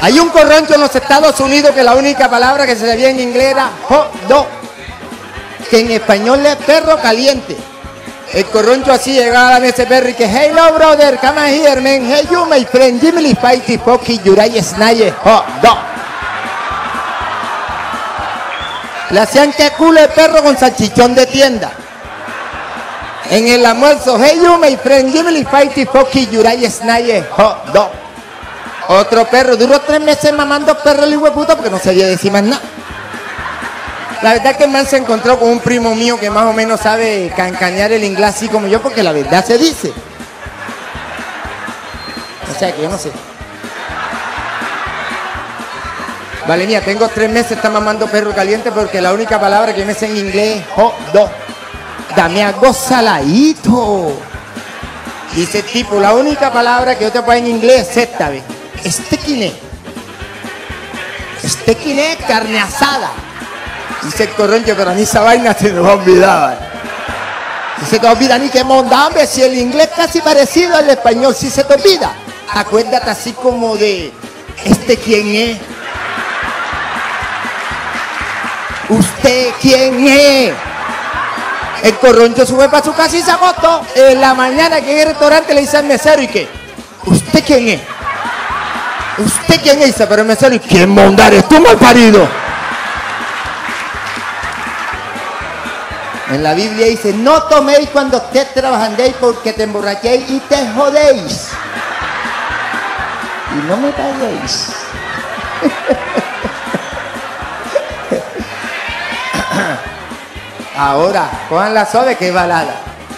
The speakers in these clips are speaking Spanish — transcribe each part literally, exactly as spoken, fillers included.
Hay un corroncho en los Estados Unidos que la única palabra que se sabía en inglés era hot dog, que en español es perro caliente. El corroncho así llegaba a ese perro y que, hello brother, come here man, hey you my friend, give me the fighty pocky, yuray snaye, hot dog. Le hacían que culo de perro con salchichón de tienda. En el almuerzo, hey you my friend, give me the fighty pocky, yuray snaye, hot dog. Otro perro, duró tres meses mamando perro el hijo de puta porque no sabía decir más nada. La verdad es que el man se encontró con un primo mío que más o menos sabe cancañar el inglés así como yo, porque la verdad se dice. O sea que yo no sé. Vale, mía, tengo tres meses está mamando perro caliente porque la única palabra que me sé en inglés es hot dog. Dame algo saladito. Dice el tipo, la única palabra que yo te puedo en inglés es esta vez. Estequiné. Estequiné, carne asada. Dice el corroncho, pero a mí esa vaina se me va a olvidar. Si se te olvida ni que mondambe, si el inglés es casi parecido al español, si se te olvida, acuérdate así como de, ¿este quién es? ¿Usted quién es? El corroncho sube para su casa y se acostó. En la mañana que en el restaurante le dice al mesero, ¿y qué? ¿Usted quién es? ¿Usted quién es? Dice, pero el mesero, ¿y quién mondar es tú, mal parido? En la Biblia dice, no toméis cuando estés trabajando porque te emborrachéis y te jodéis. Y no me paguéis. Ahora, cojan la suave que es balada.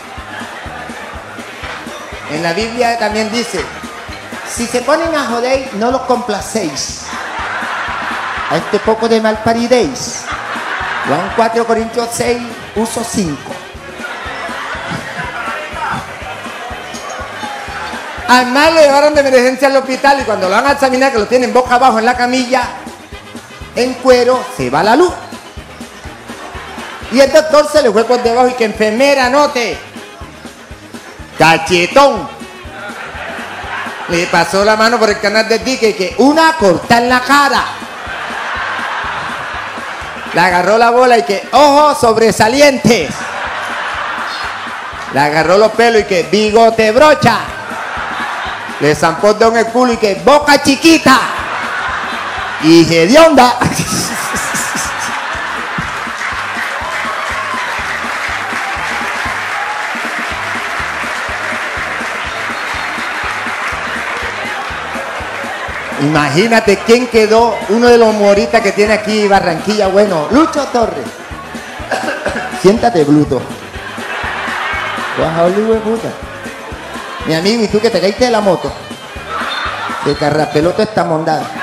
En la Biblia también dice, si se ponen a joder, no los complacéis. A este poco de malparidéis. Juan cuatro Corintios seis, uso cinco. Al mal le llevaron de emergencia al hospital y cuando lo van a examinar, que lo tienen boca abajo en la camilla, en cuero, se va la luz. Y el doctor se le fue por debajo y que enfermera, note. Cachetón. Le pasó la mano por el canal del dique y que una corta en la cara. Le agarró la bola y que ojos sobresalientes. Le agarró los pelos y que bigote brocha. Le zampó el dedo en el culo y que boca chiquita. Y hedionda. Imagínate quién quedó, uno de los humoristas que tiene aquí Barranquilla, bueno, Lucho Torres. Siéntate, Bluto. Baja, hijo de puta. Mi amigo, ¿y tú que te caíste de la moto? El carrapelota está mondado.